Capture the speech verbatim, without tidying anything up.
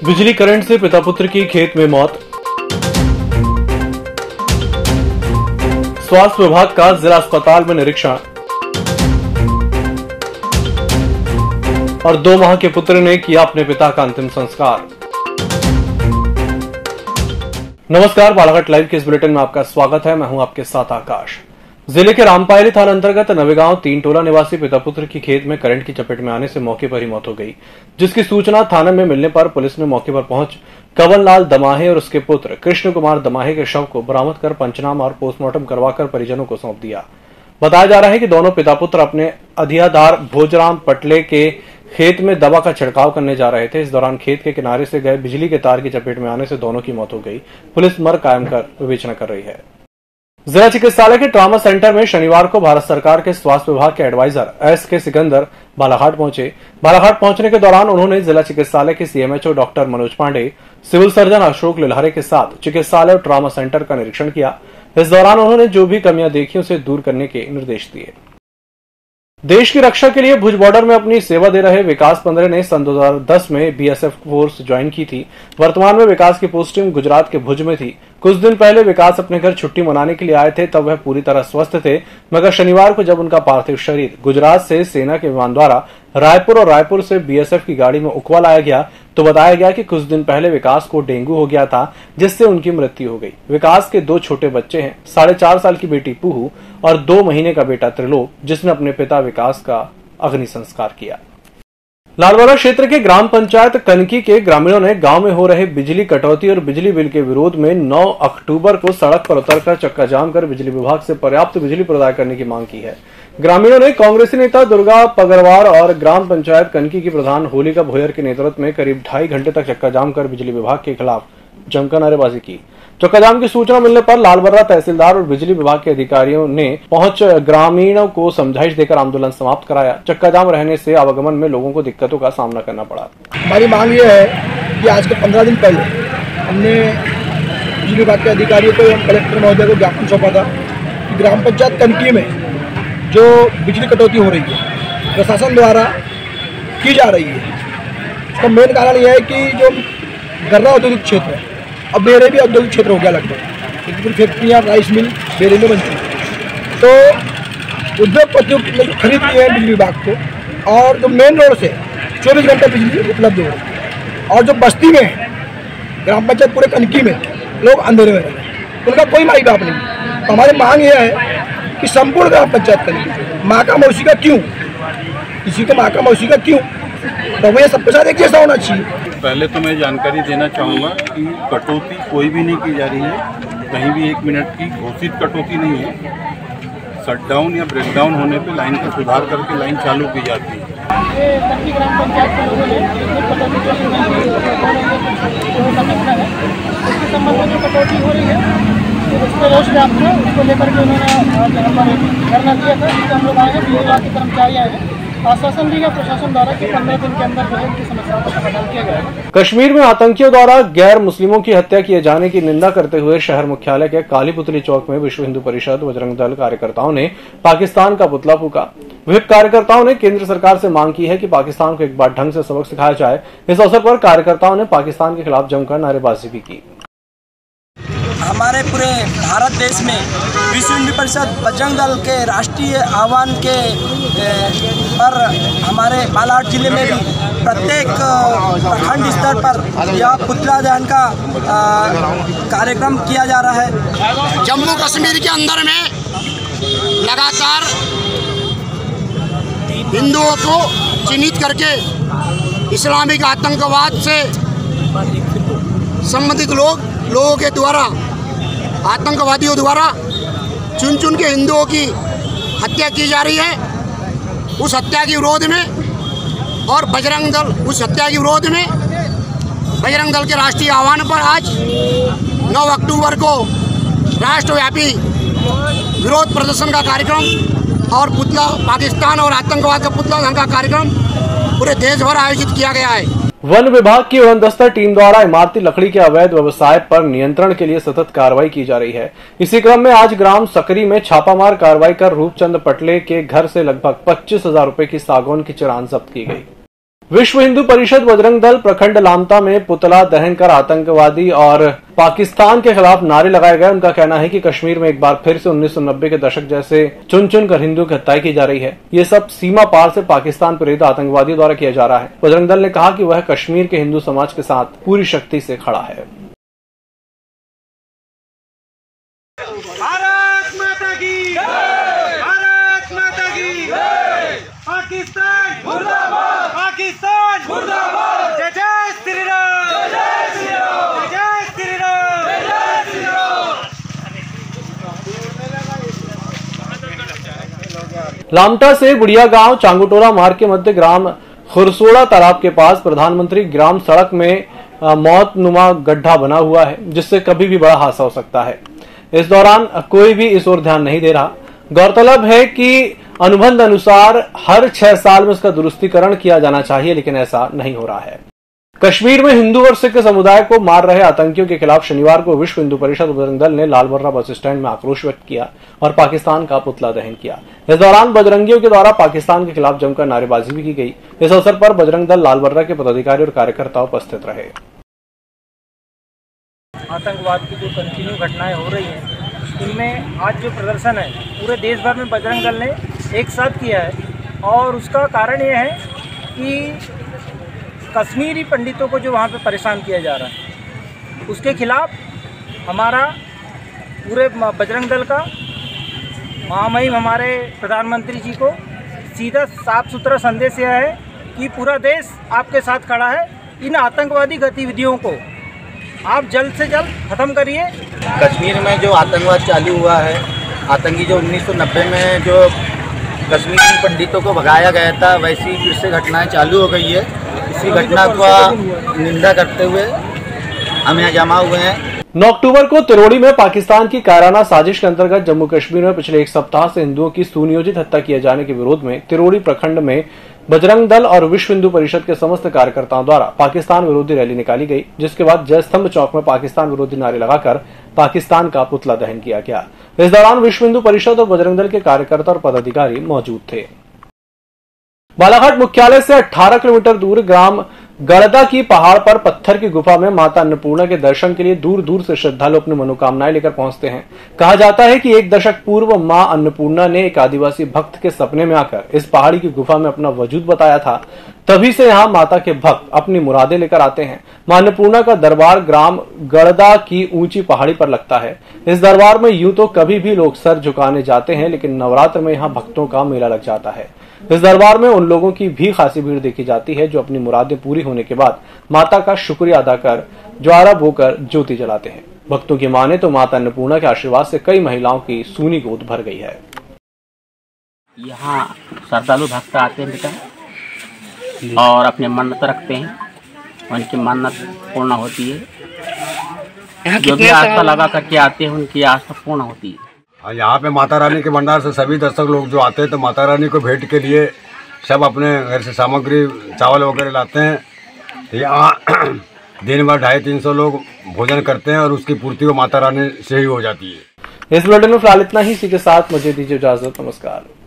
बिजली करंट से पिता पुत्र की खेत में मौत। स्वास्थ्य विभाग का जिला अस्पताल में निरीक्षण और दो माह के पुत्र ने किया अपने पिता का अंतिम संस्कार। नमस्कार, बालाघाट लाइव के इस बुलेटिन में आपका स्वागत है। मैं हूं आपके साथ आकाश। जिले के रामपायली थाना अंतर्गत नवेगांव तीन टोला निवासी पिता पुत्र की खेत में करंट की चपेट में आने से मौके पर ही मौत हो गई, जिसकी सूचना थाने में मिलने पर पुलिस ने मौके पर पहुंच कंवर लाल दमाहे और उसके पुत्र कृष्ण कुमार दमाहे के शव को बरामद कर पंचनामा और पोस्टमार्टम करवाकर परिजनों को सौंप दिया। बताया जा रहा है कि दोनों पिता पुत्र अपने अधियादार भोजराम पटले के खेत में दवा का छिड़काव करने जा रहे थे। इस दौरान खेत के किनारे से गए बिजली के तार की चपेट में आने से दोनों की मौत हो गई। पुलिस मर कायम कर विवेचना कर रही है। जिला चिकित्सालय के ट्रॉमा सेंटर में शनिवार को भारत सरकार के स्वास्थ्य विभाग के एडवाइजर एस के सिकंदर बालाघाट पहुंचे। बालाघाट पहुंचने के दौरान उन्होंने जिला चिकित्सालय के CMHO doctor Manoj Pandey, civil surgeon Ashok Lilhare के साथ चिकित्सालय और ट्रॉमा सेंटर का निरीक्षण किया। इस दौरान उन्होंने जो भी कमियां देखी उसे दूर करने के निर्देश दिए। देश की रक्षा के लिए भुज बॉर्डर में अपनी सेवा दे रहे विकास पंद्रे ने सन दो हज़ार दस में बीएसएफ फोर्स ज्वाइन की थी। वर्तमान में विकास की पोस्टिंग गुजरात के भुज में थी। कुछ दिन पहले विकास अपने घर छुट्टी मनाने के लिए आए थे, तब वह पूरी तरह स्वस्थ थे, मगर शनिवार को जब उनका पार्थिव शरीर गुजरात से सेना के विमान द्वारा रायपुर और रायपुर से बीएसएफ की गाड़ी में उकवा लाया गया तो बताया गया कि कुछ दिन पहले विकास को डेंगू हो गया था, जिससे उनकी मृत्यु हो गई। विकास के दो छोटे बच्चे हैं, साढ़े चार साल की बेटी पूहू और दो महीने का बेटा त्रिलोक, जिसने अपने पिता विकास का अग्नि संस्कार किया। लालवाड़ा क्षेत्र के ग्राम पंचायत कनकी के ग्रामीणों ने गांव में हो रहे बिजली कटौती और बिजली बिल के विरोध में नौ अक्टूबर को सड़क पर उतरकर चक्का जाम कर बिजली विभाग से पर्याप्त बिजली प्रदान करने की मांग की है। ग्रामीणों ने कांग्रेसी नेता दुर्गा पगरवार और ग्राम पंचायत कनकी की प्रधान होलिका भोयर के नेतृत्व में करीब ढाई घंटे तक चक्का जाम कर बिजली विभाग के खिलाफ जमकर नारेबाजी की। चक्का जाम की सूचना मिलने पर लालबर्रा तहसीलदार और बिजली विभाग के अधिकारियों ने पहुंच ग्रामीणों को समझाइश देकर आंदोलन समाप्त कराया। चक्का जाम रहने से आवागमन में लोगों को दिक्कतों का सामना करना पड़ा। हमारी मांग ये है कि आज के पंद्रह दिन पहले हमने बिजली विभाग के अधिकारियों को एवं कलेक्टर महोदय को ज्ञापन सौंपा था कि ग्राम पंचायत कनकी में जो बिजली कटौती हो रही है प्रशासन द्वारा की जा रही है, उसका मेन कारण यह है कि जो गर्रा औद्योगिक क्षेत्र है, अब बेरे भी औद्योगिक क्षेत्र हो गया लगभग, लेकिन फैक्ट्रियाँ राइस मिल बेरे में बनती हैं, तो उद्योगपतियों ने खरीद लिए हैं बिजली विभाग को, और जो मेन रोड से चौबीस घंटे बिजली उपलब्ध हो रही है, और जो बस्ती में है ग्राम पंचायत पूरे कनकी में लोग अंधेरे में रह रहे हैं, उनका कोई माई बाप नहीं। तो हमारी मांग यह है कि संपूर्ण ग्राम पंचायत कनकी माँ का मौसी का क्यों, किसी को माँ का मौसी का क्यों, तो वो ये सबके साथ एक जैसा होना चाहिए। पहले तो मैं जानकारी देना चाहूँगा कि कटौती कोई भी नहीं की जा रही है, कहीं भी एक मिनट की घोषित कटौती नहीं है। शटडाउन या ब्रेकडाउन होने पे लाइन का सुधार करके लाइन चालू की जाती है। ये कनकी ग्राम पंचायत के लोगों ने कटौती जो समस्या है, उसके संबंध में जो कटौती हो रही है उसके रोष व्याप्त है, उसको लेकर के उन्होंने यहाँ पर धरना दिया था, जिससे हम लोग आए हैं, बिजली विभाग के कर्मचारी आए हैं, आश्वासन दिया प्रशासन द्वारा कि पंद्रह दिन के अंदर जो है उनकी समस्याओं का समाधान किया जाएगा। कश्मीर में आतंकियों द्वारा गैर मुस्लिमों की हत्या किए जाने की निंदा करते हुए शहर मुख्यालय के कालीपुतली चौक में विश्व हिंदू परिषद बजरंग दल कार्यकर्ताओं ने पाकिस्तान का पुतला फूका। विभिन्न कार्यकर्ताओं ने केंद्र सरकार से मांग की है कि पाकिस्तान को एक बार ढंग से सबक सिखाया जाए। इस अवसर पर कार्यकर्ताओं ने पाकिस्तान के खिलाफ जमकर नारेबाजी भी की। हमारे पूरे भारत देश में विश्व हिंदू परिषद बजरंग दल के राष्ट्रीय आह्वान के पर हमारे बालाघाट जिले में भी प्रत्येक प्रखंड स्तर पर यह पुतला दहन का कार्यक्रम किया जा रहा है। जम्मू कश्मीर के अंदर में लगातार हिंदुओं को चिन्हित करके इस्लामिक आतंकवाद से संबंधित लोग लोगों के द्वारा आतंकवादियों द्वारा चुन चुन के हिंदुओं की हत्या की जा रही है। उस हत्या के विरोध में और बजरंग दल उस हत्या के विरोध में बजरंग दल के राष्ट्रीय आह्वान पर आज नौ अक्टूबर को राष्ट्रव्यापी विरोध प्रदर्शन का कार्यक्रम और पुतला पाकिस्तान और आतंकवाद का पुतला दहन का कार्यक्रम पूरे देश भर आयोजित किया गया है। वन विभाग की उड़नदस्ता टीम द्वारा इमारती लकड़ी के अवैध व्यवसाय पर नियंत्रण के लिए सतत कार्रवाई की जा रही है। इसी क्रम में आज ग्राम सकरी में छापामार कार्रवाई कर रूपचंद पटले के घर से लगभग पच्चीस हजार रूपए की सागौन की चिरान जब्त की गई। विश्व हिंदू परिषद बजरंग दल प्रखंड लामता में पुतला दहन कर आतंकवादी और पाकिस्तान के खिलाफ नारे लगाए गए। उनका कहना है कि कश्मीर में एक बार फिर से उन्नीस सौ नब्बे के दशक जैसे चुन चुन कर हिंदू की हत्याएं की जा रही है। ये सब सीमा पार से पाकिस्तान प्रेरित आतंकवादियों द्वारा किया जा रहा है। बजरंग दल ने कहा कि वह कश्मीर के हिंदू समाज के साथ पूरी शक्ति से खड़ा है। भारत माता की जय, भारत माता की जय, पाकिस्तान मुर्दाबाद, पाकिस्तान मुर्दाबाद, जय जय श्री राम, जय जय श्री राम, जय जय श्री राम, जय जय श्री राम। लामटा से बुढ़िया गांव चांगुटोला मार्ग के मध्य ग्राम खुरसोड़ा तालाब के पास प्रधानमंत्री ग्राम सड़क में मौत नुमा गड्ढा बना हुआ है, जिससे कभी भी बड़ा हादसा हो सकता है। इस दौरान कोई भी इस ओर ध्यान नहीं दे रहा। गौरतलब है कि अनुबंध अनुसार हर छह साल में इसका दुरुस्तीकरण किया जाना चाहिए, लेकिन ऐसा नहीं हो रहा है। कश्मीर में हिंदू और सिख समुदाय को मार रहे आतंकियों के खिलाफ शनिवार को विश्व हिंदू परिषद बजरंग दल ने लालबर्रा बस स्टैंड में आक्रोश व्यक्त किया और पाकिस्तान का पुतला दहन किया। इस दौरान बजरंगियों के द्वारा पाकिस्तान के खिलाफ जमकर नारेबाजी भी की गई। इस अवसर पर बजरंग दल लालबर्रा के पदाधिकारी और कार्यकर्ता उपस्थित रहे। आतंकवाद की जो कंटिन्यू घटनाएं हो रही हैं, इनमें आज जो प्रदर्शन है पूरे देश भर में बजरंग दल ने एक साथ किया है, और उसका कारण ये है कि कश्मीरी पंडितों को जो वहाँ पे परेशान किया जा रहा है, उसके खिलाफ हमारा पूरे बजरंग दल का महामहिम हमारे प्रधानमंत्री जी को सीधा साफ सुथरा संदेश यह है कि पूरा देश आपके साथ खड़ा है। इन आतंकवादी गतिविधियों को आप जल्द से जल्द खत्म करिए। कश्मीर में जो आतंकवाद चालू हुआ है, आतंकी जो उन्नीस सौ नब्बे में जो कश्मीरी पंडितों को भगाया गया था, वैसी फिर से घटनाएं चालू हो गई है। इसी घटना का निंदा करते हुए हम यहाँ जमा हुए हैं। नौ अक्टूबर को तिरोड़ी में पाकिस्तान की कायराना साजिश के अंतर्गत जम्मू कश्मीर में पिछले एक सप्ताह से हिंदुओं की सुनियोजित हत्या किए जाने के विरोध में तिरोड़ी प्रखंड में बजरंग दल और विश्व हिंदू परिषद के समस्त कार्यकर्ताओं द्वारा पाकिस्तान विरोधी रैली निकाली गई, जिसके बाद जय स्तंभ चौक में पाकिस्तान विरोधी नारे लगाकर पाकिस्तान का पुतला दहन किया गया। इस दौरान विश्व हिंदू परिषद और बजरंग दल के कार्यकर्ता और पदाधिकारी मौजूद थे। बालाघाट मुख्यालय से अठारह किलोमीटर दूर ग्राम गड़दा की पहाड़ पर पत्थर की गुफा में माता अन्नपूर्णा के दर्शन के लिए दूर दूर से श्रद्धालु अपनी मनोकामनाएं लेकर पहुंचते हैं। कहा जाता है कि एक दशक पूर्व मां अन्नपूर्णा ने एक आदिवासी भक्त के सपने में आकर इस पहाड़ी की गुफा में अपना वजूद बताया था। तभी से यहाँ माता के भक्त अपनी मुरादें लेकर आते हैं। मां अन्नपूर्णा का दरबार ग्राम गड़दा की ऊंची पहाड़ी पर लगता है। इस दरबार में यूं तो कभी भी लोग सर झुकाने जाते हैं, लेकिन नवरात्र में यहाँ भक्तों का मेला लग जाता है। इस दरबार में उन लोगों की भी खासी भीड़ देखी जाती है जो अपनी मुरादें पूरी होने के बाद माता का शुक्रिया अदा कर ज्वारा बोकर ज्योति जलाते हैं। भक्तों की माने तो माता अन्नपूर्णा के आशीर्वाद से कई महिलाओं की सूनी गोद भर गई है। यहाँ श्रद्धालु भक्त आते हैं बेटा और अपने मन्नत रखते हैं, उनकी मन्नत पूर्ण होती है। जो भी आस्था लगा करके आते हैं उनकी आस्था पूर्ण होती है। यहाँ पे माता रानी के भंडार से सभी दर्शक लोग जो आते हैं तो माता रानी को भेंट के लिए सब अपने घर से सामग्री चावल वगैरह लाते हैं। यहाँ दिन भर ढाई तीन सौ लोग भोजन करते हैं और उसकी पूर्ति को माता रानी से ही हो जाती है। इस बुलेटिन में फिलहाल इतना ही। इसी के साथ मुझे दीजिए इजाजत। नमस्कार।